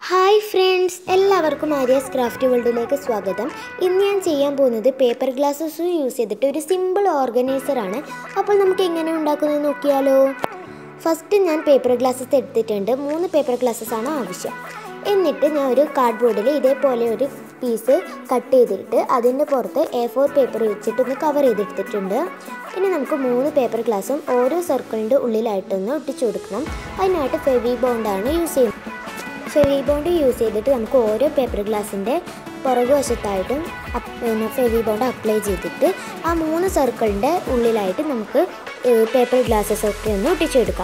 Hi friends, എല്ലാവർക്കും Aryas craft വേൾഡിലേക്ക് സ്വാഗതം. ഇന്ന് ഞാൻ ചെയ്യാൻ പോകുന്നത് പേപ്പർ ഗ്ലാസ്സസ് യൂസ് ചെയ്തിട്ട് ഒരു സിമ്പിൾ ഓർഗനൈസറാണ്. അപ്പോൾ നമുക്ക് എങ്ങനെ ഉണ്ടാക്കുന്നത് നോക്കിയാലോ. ഫസ്റ്റ് ഞാൻ പേപ്പർ ഗ്ലാസ്സസ് എടുത്തിട്ടുണ്ട്. 3 പേപ്പർ ഗ്ലാസ്സസ് ആണ് ആവശ്യം. എന്നിട്ട് ഞാൻ ഒരു കാർഡ്ബോർഡിൽ ഇതേപോലെ ഒരു പീസ് കട്ട് ചെയ്തിട്ട് അതിൻ്റെ പുറത്ത് A4 പേപ്പർ വെച്ചിട്ട് ഒന്ന് കവർ ചെയ്തെടുത്തിട്ടുണ്ട്. ഇനി നമുക്ക് 3 പേപ്പർ ഗ്ലാസും ഓരോ സർക്കിളിൻ്റെ ഉള്ളിലായിട്ടൊന്ന് ഒട്ടിച്ചു കൊടുക്കണം. അതിനായിട്ട് ഫെവി ബോണ്ടാണ് യൂസ് ചെയ്യുന്നത്. ഫെവി ബോണ്ട് യൂസ് ചെയ്തിട്ട് നമുക്ക് ഓരോ പേപ്പർ ഗ്ലാസിൻ്റെ പുറകുവശത്തായിട്ടും ഫെവി ബോണ്ട് അപ്ലൈ ചെയ്തിട്ട് ആ 3 സർക്കിളിൻ്റെ ഉള്ളിലായിട്ട് നമുക്ക് പേപ്പർ ഗ്ലാസ്സസ് ഒക്കെ ഒന്ന് ഒട്ടിച്ചെടുക്കാം.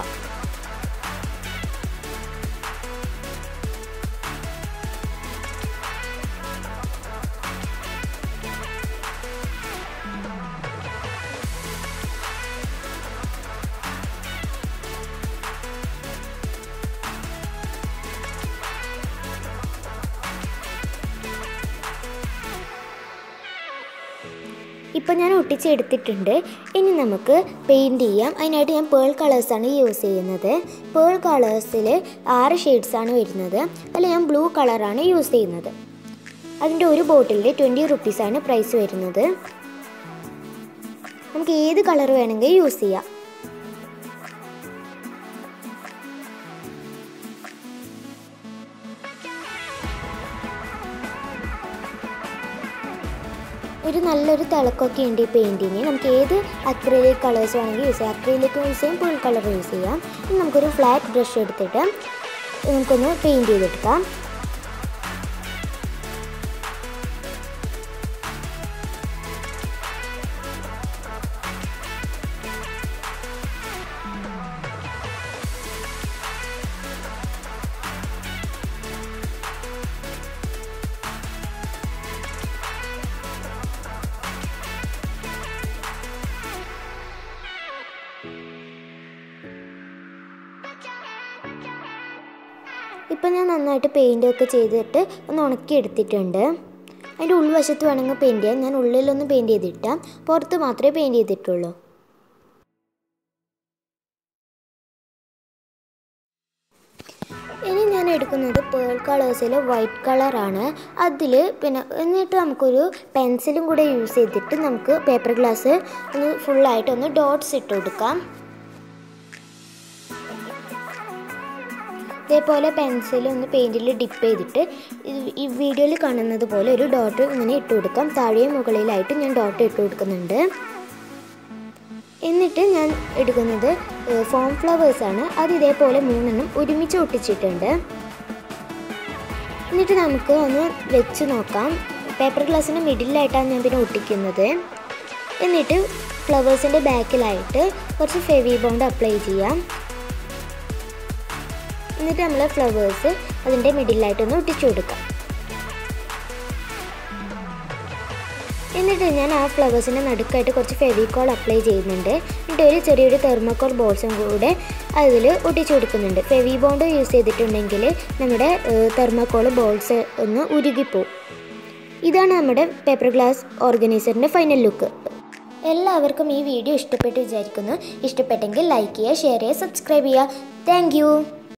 ഇപ്പോൾ ഞാൻ ഒട്ടിച്ചെടുത്തിട്ടുണ്ട്. ഇനി നമുക്ക് പെയിൻറ്റ് ചെയ്യാം. അതിനായിട്ട് ഞാൻ പേൾ കളേഴ്സാണ് യൂസ് ചെയ്യുന്നത്. പേൾ കളേഴ്സിൽ 6 ഷെയ്ഡ്സാണ് വരുന്നത്. അതിൽ ഞാൻ ബ്ലൂ കളറാണ് യൂസ് ചെയ്യുന്നത്. അതിൻ്റെ ഒരു ബോട്ടിലിൽ 20 റുപ്പീസാണ് പ്രൈസ് വരുന്നത്. നമുക്ക് ഏത് കളർ വേണമെങ്കിൽ യൂസ് ചെയ്യാം. ഒരു നല്ലൊരു തിളക്കമൊക്കെ ഉണ്ട് ഈ പെയിൻറ്റിങ്. നമുക്ക് ഏത് അക്രിലിക് കളേഴ്സ് വേണമെങ്കിൽ യൂസ് ചെയ്യാം. അക്രിലിക് യൂസ് ചെയ്യാം, പേൾ കളർ യൂസ് ചെയ്യാം. ഇനി നമുക്കൊരു ഫ്ലാറ്റ് ബ്രഷ് എടുത്തിട്ട് നമുക്കൊന്ന് പെയിൻറ്റ് ചെയ്തെടുക്കാം. ഇപ്പം ഞാൻ നന്നായിട്ട് പെയിൻറ്റൊക്കെ ചെയ്തിട്ട് ഒന്ന് ഉണക്കി എടുത്തിട്ടുണ്ട്. അതിൻ്റെ ഉൾവശത്ത് വേണമെങ്കിൽ പെയിൻറ്റ് ചെയ്യാം. ഞാൻ ഉള്ളിലൊന്ന് പെയിൻറ്റ് ചെയ്തിട്ടാം, പുറത്ത് മാത്രമേ പെയിൻറ്റ് ചെയ്തിട്ടുള്ളൂ. ഇനി ഞാൻ എടുക്കുന്നത് പേൾ കളേഴ്സിൽ വൈറ്റ് കളറാണ്. എന്നിട്ട് നമുക്കൊരു പെൻസിലും കൂടെ യൂസ് ചെയ്തിട്ട് നമുക്ക് പേപ്പർ ഗ്ലാസ് ഒന്ന് ഫുള്ളായിട്ടൊന്ന് ഡോട്ട്സ് ഇട്ട് കൊടുക്കാം. ഇതേപോലെ പെൻസിലൊന്ന് പെയിൻറ്റിൽ ഡിപ്പ് ചെയ്തിട്ട് ഈ വീഡിയോയിൽ കാണുന്നത് പോലെ ഒരു ഡോട്ട് ഇങ്ങനെ ഇട്ട് കൊടുക്കാം. താഴെയും മുകളിലായിട്ട് ഞാൻ ഡോട്ട് ഇട്ട് കൊടുക്കുന്നുണ്ട്. എന്നിട്ട് ഞാൻ എടുക്കുന്നത് ഫോം ഫ്ലവേഴ്സാണ്. അത് ഇതേപോലെ 3 ഒരുമിച്ച് ഒട്ടിച്ചിട്ടുണ്ട്. എന്നിട്ട് നമുക്ക് ഒന്ന് വെച്ച് നോക്കാം. പേപ്പർ ഗ്ലാസിൻ്റെ മിഡിലായിട്ടാണ് ഞാൻ പിന്നെ ഒട്ടിക്കുന്നത്. എന്നിട്ട് ഫ്ലവേഴ്സിൻ്റെ ബാക്കിലായിട്ട് കുറച്ച് ഫെവി ബോണ്ട് അപ്ലൈ ചെയ്യാം. എന്നിട്ട് നമ്മൾ ഫ്ലവേഴ്സ് അതിൻ്റെ മിഡിലായിട്ടൊന്ന് ഒട്ടിച്ചു കൊടുക്കാം. എന്നിട്ട് ഞാൻ ആ ഫ്ലവേഴ്സിൻ്റെ നടുക്കായിട്ട് കുറച്ച് ഫെവിക്കോൾ അപ്ലൈ ചെയ്യുന്നുണ്ട്. എന്നിട്ട് ഒരു ചെറിയൊരു തെർമോക്കോൾ ബോൾസും കൂടെ അതിൽ ഒട്ടിച്ചു കൊടുക്കുന്നുണ്ട്. ഫെവി ബോണ്ട് യൂസ് ചെയ്തിട്ടുണ്ടെങ്കിൽ നമ്മുടെ തെർമോക്കോൾ ബോൾസ് ഒന്ന് ഉരുകിപ്പോവും. ഇതാണ് നമ്മുടെ പേപ്പർ ഗ്ലാസ് ഓർഗനൈസറിൻ്റെ ഫൈനൽ ലുക്ക്. എല്ലാവർക്കും ഈ വീഡിയോ ഇഷ്ടപ്പെട്ടു വിചാരിക്കുന്നു. ഇഷ്ടപ്പെട്ടെങ്കിൽ ലൈക്ക് ചെയ്യുക, ഷെയർ ചെയ്യുക, സബ്സ്ക്രൈബ് ചെയ്യുക. Thank U.